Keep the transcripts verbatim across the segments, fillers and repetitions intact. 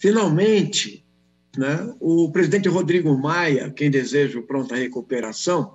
Finalmente, né, o presidente Rodrigo Maia, quem deseja pronta recuperação,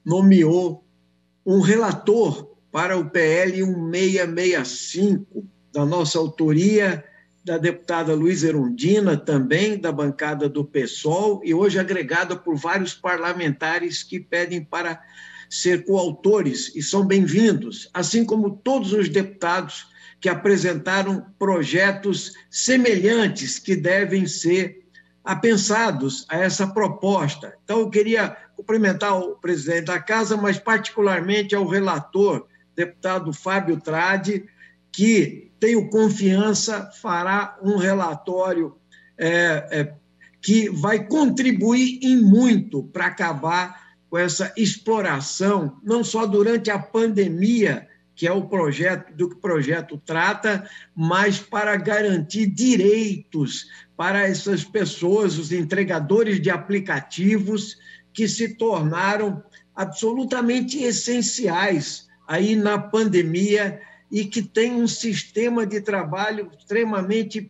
nomeou um relator para o P L cento e sessenta e cinco, da nossa autoria, da deputada Luísa Erundina, também da bancada do PSOL, e hoje agregada por vários parlamentares que pedem para ser coautores, e são bem-vindos, assim como todos os deputados que apresentaram projetos semelhantes que devem ser apensados a essa proposta. Então, eu queria cumprimentar o presidente da Casa, mas particularmente ao relator, deputado Fábio Tradi, que, tenho confiança, fará um relatório é, é, que vai contribuir em muito para acabar com essa exploração, não só durante a pandemia, que é o projeto do que o projeto trata, mas para garantir direitos para essas pessoas, os entregadores de aplicativos, que se tornaram absolutamente essenciais aí na pandemia e que têm um sistema de trabalho extremamente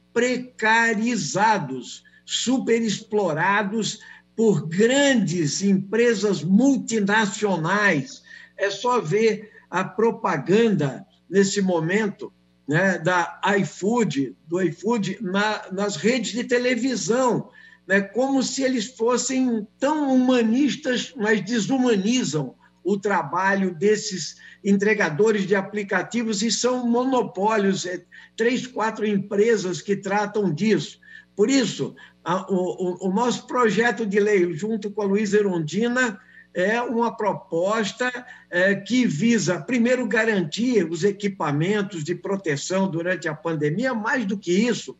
precarizados, superexplorados por grandes empresas multinacionais. É só ver a propaganda, nesse momento, né, da iFood, do iFood, na, nas redes de televisão, né, como se eles fossem tão humanistas, mas desumanizam o trabalho desses entregadores de aplicativos, e são monopólios, é, três, quatro empresas que tratam disso. Por isso, a, o, o nosso projeto de lei, junto com a Luísa Erundina, é uma proposta é, que visa, primeiro, garantir os equipamentos de proteção durante a pandemia, mais do que isso,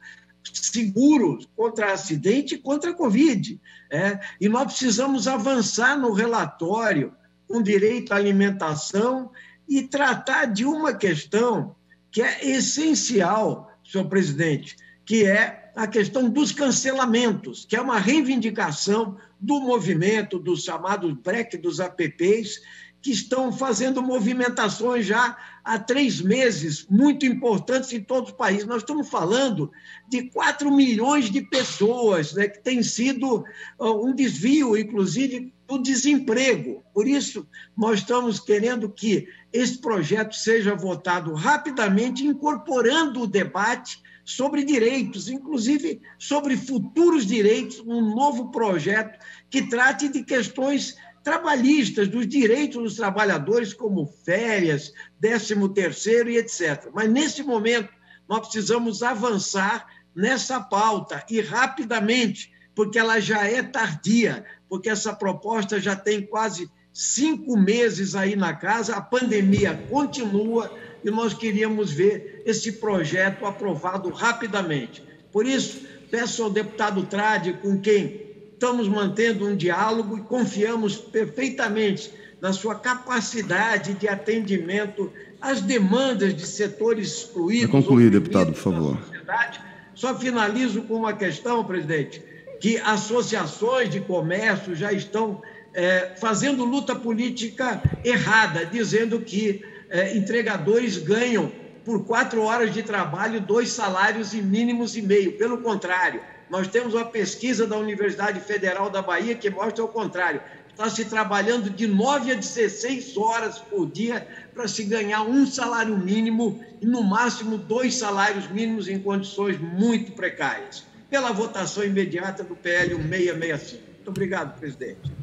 seguros contra acidente e contra a Covid. É, e nós precisamos avançar no relatório com direito à alimentação e tratar de uma questão que é essencial, senhor presidente, que é a questão dos cancelamentos, que é uma reivindicação do movimento, dos chamados break dos apps, que estão fazendo movimentações já há três meses, muito importantes em todo o país. Nós estamos falando de quatro milhões de pessoas, né, que tem sido um desvio, inclusive, do desemprego. Por isso, nós estamos querendo que esse projeto seja votado rapidamente, incorporando o debate sobre direitos, inclusive sobre futuros direitos, um novo projeto que trate de questões trabalhistas, dos direitos dos trabalhadores, como férias, décimo terceiro e etcétera. Mas, nesse momento, nós precisamos avançar nessa pauta e rapidamente, porque ela já é tardia, porque essa proposta já tem quase cinco meses aí na casa, a pandemia continua e nós queríamos ver esse projeto aprovado rapidamente. Por isso, peço ao deputado Tradi, com quem estamos mantendo um diálogo e confiamos perfeitamente na sua capacidade de atendimento às demandas de setores excluídos. Para concluir, deputado, por favor. Só finalizo com uma questão, presidente, que associações de comércio já estão é, fazendo luta política errada, dizendo que é, entregadores ganham por quatro horas de trabalho dois salários e mínimos e meio. Pelo contrário, nós temos uma pesquisa da Universidade Federal da Bahia que mostra o contrário. Está se trabalhando de nove a dezesseis horas por dia para se ganhar um salário mínimo e, no máximo, dois salários mínimos em condições muito precárias. Pela votação imediata do P L cento e sessenta e cinco. Muito obrigado, presidente.